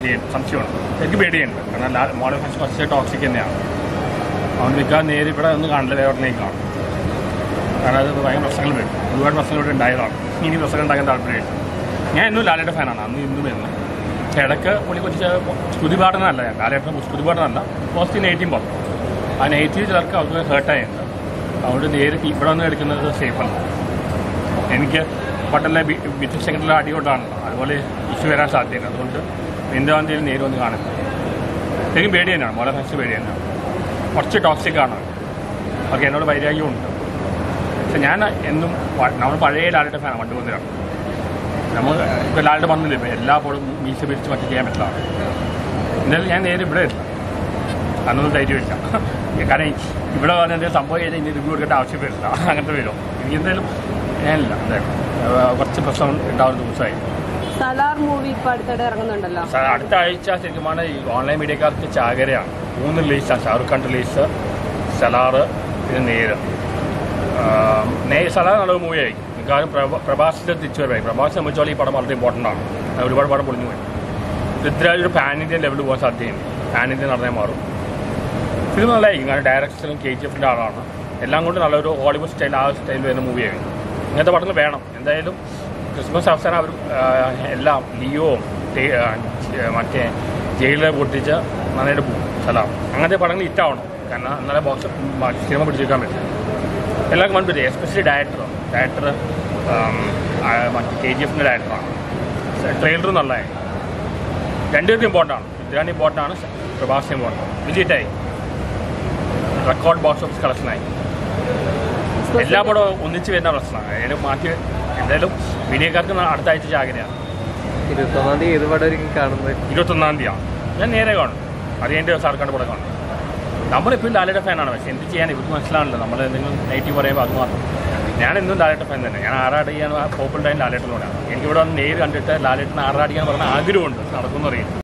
സംശയമാണ്. എനിക്ക് പേടിയുണ്ട്. കാരണം മോഡൽ ഫാൻസ് ഫസ്റ്റ് ടോക്സിക് തന്നെയാണ്. അതുകൊണ്ട് നിൽക്കാൻ നേരെ ഇവിടെ ഒന്നും കാണില്ല, വേറെയിലേക്ക് കാണും. കാരണം അത് ഭയങ്കര പ്രശ്നങ്ങൾ വരും. ഒരുപാട് പ്രശ്നങ്ങൾ ഇവിടെ ഉണ്ടായതാണ്. ഇനി പ്രശ്നങ്ങൾ ഉണ്ടാക്കാൻ താല്പര്യമില്ല. ഞാൻ എന്നും ലാലേട്ട ഫാനാണ്, അന്ന് ഇന്നും എന്നും. ഇടയ്ക്ക് പുള്ളി കുറച്ച് സ്തുതിപാഠനമല്ല, ഞാൻ ലാലേട്ടൻ സ്തുതിപാഠനമല്ല, പോസിറ്റീവ് നെഗറ്റീവ് പറഞ്ഞു. ആ നെഗറ്റീവ് ചിലർക്ക് അവർക്ക് ഹേർട്ടായിട്ടുണ്ട്. അതുകൊണ്ട് നേരെ ഇവിടെ വന്ന് എടുക്കുന്നത് സേഫല്ല. എനിക്ക് പട്ടല്ലേ ബിജു സെക്കൻഡിലെ അടികൊണ്ടാണല്ലോ, അതുപോലെ ഇഷ്യൂ വരാൻ സാധ്യതയുണ്ട്. അതുകൊണ്ട് ഇന്ദിരാഗാന്ധിയിൽ നേരെ വന്ന് കാണുന്നത് ശരിക്കും പേടി തന്നെയാണ്. മോഡൽ ഫാൻസ് പേടി തന്നെയാണ്. കുറച്ച് ടോക്സിക് ആണ് അവർക്ക്, എന്നോട് വൈരാഗ്യമുണ്ട്. പക്ഷെ ഞാൻ എന്നും നമ്മൾ പഴയ ലാലേട്ട ഫാനാണ്, വണ്ടുപോകുന്നതാണ്. നമ്മൾ ഇപ്പോൾ ലാലേട്ട പറഞ്ഞില്ല, ഇപ്പോൾ എല്ലാ പോളും മീശ പിരിച്ച് മറ്റു ചെയ്യാൻ പറ്റില്ല. എന്തായാലും ഞാൻ നേരെ ഇവിടെ ഇല്ല, അന്നൊന്നും ധൈര്യമില്ല. കാരണം ഇവിടെ വന്ന് എന്തെങ്കിലും സംഭവം ചെയ്താൽ ഇനി റിവ്യൂ എടുക്കേണ്ട ആവശ്യമില്ല, അങ്ങനത്തെ വരുമോ. എനിക്ക് എന്തായാലും ഞാനില്ല. എന്തായാലും കുറച്ച് പ്രശ്നം ഉണ്ടാവുന്ന ദിവസമായി. സലാർ മൂവി ഇപ്പോൾ അടുത്തിടെ ഇറങ്ങുന്നുണ്ടല്ലോ. അടുത്ത ആഴ്ച ശരിക്കുമാണ് ഈ ഓൺലൈൻ മീഡിയക്കാർക്ക് ചാകരയാണ്. 3 റിലീസാണ്. ഷാറുഖ് ഖാൻ റിലീസ്, സലാർ, പിന്നെ നേര്. സലാർ നല്ലൊരു മൂവിയായി. കാരണം പ്രഭാസിൻ്റെ തിരിച്ചുവരവായി. പ്രഭാസിനെ സംബന്ധിച്ചോളം ഈ പടം വളരെ ഇമ്പോർട്ടൻ്റ് ആണ്. ഒരുപാട് പടം പൊളിഞ്ഞു പോയി. പൃഥ്വിരാജ് ഒരു പാൻ ഇന്ത്യൻ ലെവലിൽ പോകാൻ സാധ്യതയുണ്ട്. പാൻ ഇന്ത്യൻ നടന്നേ മാറും. ഫിലിം നല്ലതായിരിക്കും. കാരണം ഡയറക്ഷനും KGF ആളാണ്. എല്ലാം കൊണ്ട് നല്ലൊരു ഹോളിവുഡ് സ്റ്റൈൽ, ആ സ്റ്റൈൽ വരുന്ന മൂവിയായി. ഇങ്ങനത്തെ പടങ്ങൾ വേണം. എന്തായാലും ക്രിസ്മസ് അവസാനം അവർ എല്ലാം ലിയോവും മറ്റേ ജയിലിൽ പൊട്ടിച്ച് നന്നായിട്ട് പോകും. സലാം അങ്ങനത്തെ പടങ്ങൾ ഹിറ്റാവണം. കാരണം എന്നാലേ ബോക്സ് സിനിമ പിടിച്ചെടുക്കാൻ പറ്റും. എല്ലാവർക്കും കണ്ടു. എസ്പെഷ്യലി ഡയറക്ടർ മറ്റേ KGF ഡയറക്ടറാണ്. ട്രെയിലർ നല്ലതായി. രണ്ടുപേർക്കും ഇമ്പോർട്ടൻ്റ് ആണ്. ഇതിലാണ് ഇമ്പോർട്ടൻ്റ് ആണ്, പ്രഭാസ് ഇമ്പോർട്ടൻ്റ്. വിജിറ്റായി, റെക്കോർഡ് ബോക്സ് ഓഫീസ് കളക്ഷനായി. എല്ലാ പടവും ഒന്നിച്ച് വരുന്ന പ്രശ്നമാണ്. അതിന് മാറ്റി എന്തായാലും മീഡിയക്കാർക്ക് അടുത്ത ആഴ്ച ചാകരയാണ്. 21-ാം തീയതി ഏത് പടമായിരിക്കും കാണുന്നത്? 21-ാം തീയതിയാണ്. ഞാൻ നേരെ കാണും. അറിയേണ്ട സാർക്കാണ്ട് പടം കാണും. നമ്മളിപ്പോൾ ലാലേട്ട ഫാനാണ്. പക്ഷേ എന്ത് ചെയ്യാൻ ഇവർക്ക് മനസ്സിലാണല്ലോ. നമ്മൾ എന്തെങ്കിലും നെഗറ്റീവ് പറയുമ്പോൾ അത് മാത്രം. ഞാനെന്നും ലാലേട്ട ഫാൻ തന്നെ. ഞാൻ ആറാടിക്കാൻ പോപ്പുലർ ടൈം ലാലേട്ടനോടാണ്. എനിക്കിവിടെ വന്ന് നേര് കണ്ടിട്ട് ലാലേട്ടൻ ആറാടിക്കാൻ പറഞ്ഞ ആഗ്രഹമുണ്ട്. നടക്കുമെന്ന് അറിയില്ല.